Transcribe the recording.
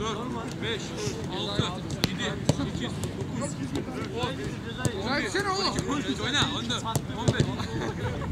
5, 6, 7, 8, 9, 10, 11, 12, 13, oyna, 14, 15.